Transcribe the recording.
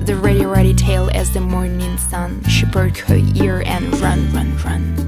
the ready tail as the morning sun. She broke her ear and run.